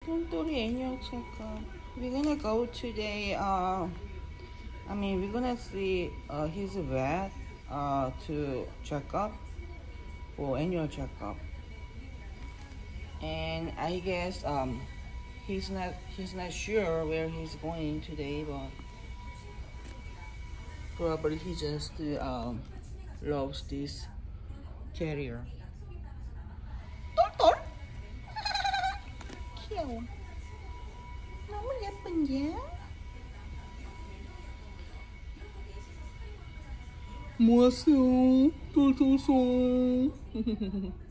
똘똘이 annual checkup. We're gonna go today. We're gonna see his vet to check up for annual checkup. And I guess he's not sure where he's going today, but probably he just loves this carrier. 똘똘? 귀여워. 너무 예쁜데? 모았어요. 똘똘송.